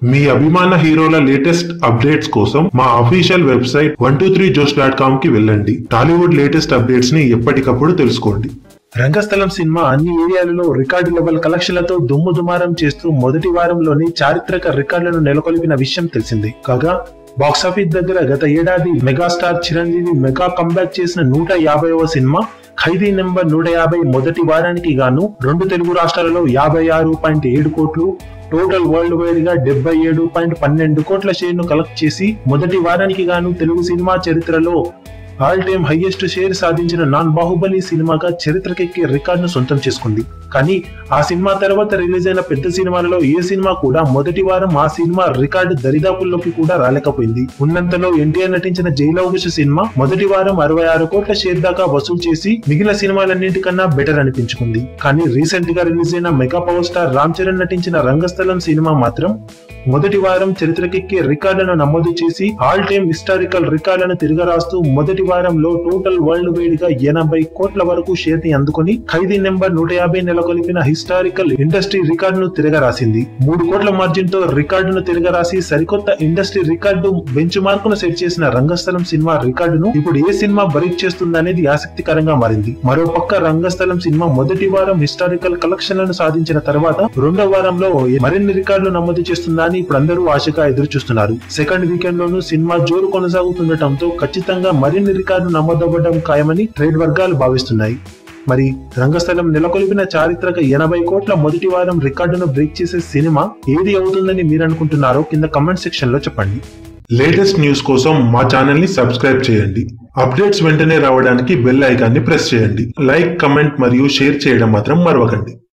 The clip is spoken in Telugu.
మీ అభిమాన హీరోల లేటెస్ట్ అప్డేట్స్ కోసం మా అఫీషియల్ వెబ్సైట్ 123josh.com కి వెళ్ళండి. టాలీవుడ్ లేటెస్ట్ అప్డేట్స్ ని ఎప్పటికప్పుడు తెలుసుకోండి. రంగస్థలం సినిమా అన్ని ఏరియాలలో రికార్డు లెవెల్ కలెక్షన్లతో దుమ్ము దుమారం చేస్తూ మొదటి వారంలోని చారిత్రక రికార్డులను నెలకొల్పిన విషయం తెలిసిందే. కాగా బాక్సాఫీస్ దగ్గర గత ఏడాది మెగాస్టార్ చిరంజీవి మెగా కంబ్యాక్ చేసిన 150వ సినిమా ఖైదీ నెంబర్ 150 మొదటి వారానికి గాను 2 తెలుగు రాష్ట్రాలలో 56.7 కోట్లు, టోటల్ వరల్డ్ వైడ్ గా 77.12 కోట్ల షేర్ ను కలెక్ట్ చేసి మొదటి వారానికి గాను తెలుగు సినిమా చరిత్రలో ఆల్ టైమ్ హైయెస్ట్ షేర్ సాధించిన నాన్ బాహుబలి సినిమాగా చరిత్రకెక్కే రికార్డును సొంతం చేసుకుంది. కానీ ఆ సినిమా తర్వాత రిలీజ్ అయిన పెద్ద సినిమాలలో ఏ సినిమా కూడా మొదటి వారం ఆ సినిమా రికార్డు దరిదాపుల్లోకి కూడా రాలేకపోయింది. ఉన్నంతలో ఎన్టీఆర్ నటించిన జైలవకుశ సినిమా మొదటి వారం 66 కోట్ల షేర్ దాకా వసూలు చేసి మిగిలిన సినిమాలన్నింటికన్నా బెటర్ అనిపించుకుంది. కానీ రీసెంట్ గా రిలీజ్ అయిన mega power star Ram Charan నటించిన రంగస్థలం సినిమా మాత్రం మొదటి వారం చరిత్రకెక్కే రికార్డులను నమోదు చేసి ఆల్ టైమ్ హిస్టారికల్ రికార్డులను తిరగరాస్తూ మొదటి వారంలో టోటల్ వరల్డ్ వైడ్ గా 80 కోట్ల వరకు షేర్ ని అందుకుని ఖైదీ నెంబర్ 150 నెలకొల్పిన హిస్టారికల్ ఇండస్ట్రీ రికార్డును తిరగరాసింది. 3 కోట్ల మార్జిన్ తో రికార్డును తిరగరాసి సరికొత్త ఇండస్ట్రీ రికార్డు బెంచ్ మార్కును సెట్ చేసిన రంగస్థలం సినిమా రికార్డును ఇప్పుడు ఏ సినిమా బ్రేక్ చేస్తుందనేది ఆసక్తికరంగా మారింది. మరోపక్క రంగస్థలం సినిమా మొదటి వారం హిస్టారికల్ కలెక్షన్లను సాధించిన తర్వాత రెండో వారంలో మరిన్ని రికార్డులు నమోదు చేస్తుందని ఇప్పుడు అందరూ ఆశగా ఎదురు చూస్తున్నారు. సెకండ్ వీకెండ్ లోనూ సినిమా జోరు కొనసాగుతుండటంతో ఖచ్చితంగా మరిన్ని రికార్డులు నమోదవ్వడం ఖాయమని ట్రేడ్ వర్గాలు భావిస్తున్నాయి. మరి రంగస్థలం నెలకొల్పిన చారిత్రక 80 కోట్ల మొదటి వారం రికార్డును బ్రేక్ చేసే సినిమా ఏది అవుతుందని మీరు అనుకుంటున్నారో కింద కమెంట్ సెక్షన్ లో చెప్పండి. లేటెస్ట్ న్యూస్ కోసం మా ఛానల్ ని సబ్స్క్రైబ్ చేయండి. అప్డేట్స్ వెంటనే రావడానికి బెల్ ఐకాన్ ని ప్రెస్ చేయండి. లైక్, కమెంట్ మరియు షేర్ చేయడం మాత్రం మరవకండి.